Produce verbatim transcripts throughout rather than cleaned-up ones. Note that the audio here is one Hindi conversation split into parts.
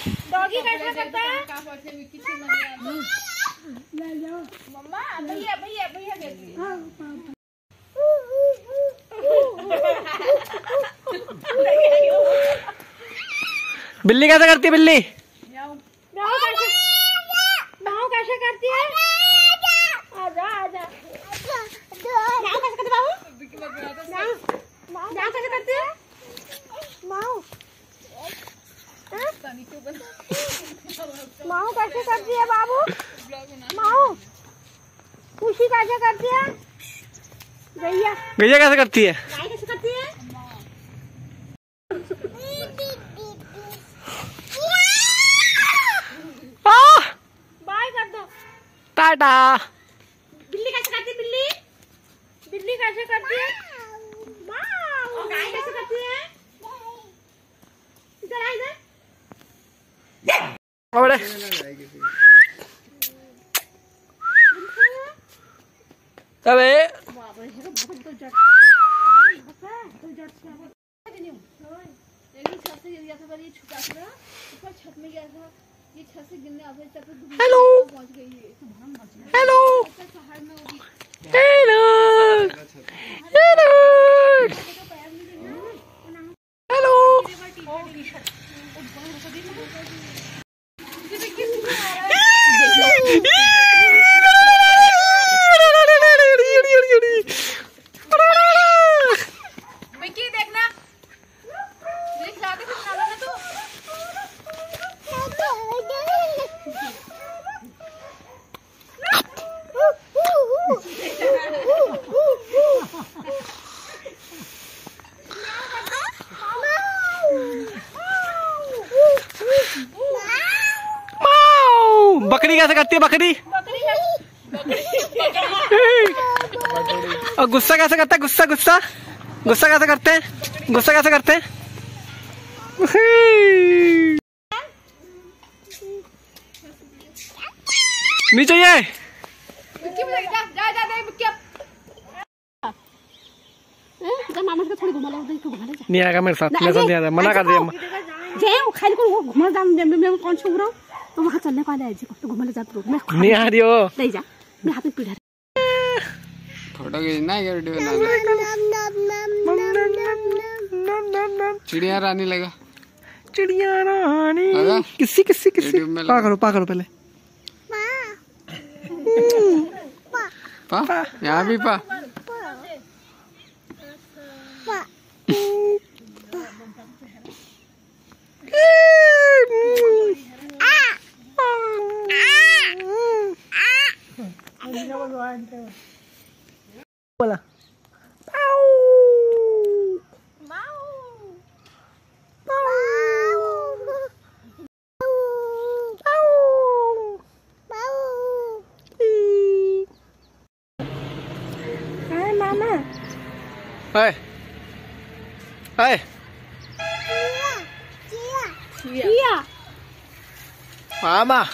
डॉगी कैसा करता है? मम्मा भैया भैया भैया बिल्ली कैसे करती है? बिल्ली माँ कैसे करती है? आजा आजा। माँ कैसे करती है? माँ माँ कैसे करती है? माँ माँ कैसे करती है बाबू? माँ खुशी कैसे करती है? गैया गैया कैसे करती है? गाय कैसे करती है? बाय कर दो। टाटा। बिल्ली कैसे करती है? बिल्ली बिल्ली कैसे करती है? और गाय कैसे करती है? इधर आ इधर। अबे अबे हेलो हेलो हेलो हेलो बकरी कैसे करती है? बकरी और गुस्सा कैसे करता है? गुस्सा गुस्सा गुस्सा कैसे करते हैं? गुस्सा कैसे करते हैं? नहीं चाहिए। नहीं आएगा मेरे साथ। मेरे साथ नहीं आएगा। मना कर दिया। कौन छू रहा हूँ तो वहाँ चलने को आया तो घूमने जाते नहीं आ रही हो। नहीं जा मैं हाथ में पीढ़ा फोटो खींचना है क्या? वीडियो बनाना। चिड़िया रानी लगा। चिड़िया रानी किसी किसी किसी पा करो पा करो पहले पा यहाँ भी पा। बोला हाय हाय किया मामा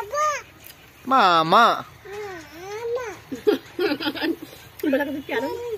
मामा बड़ा प्यारा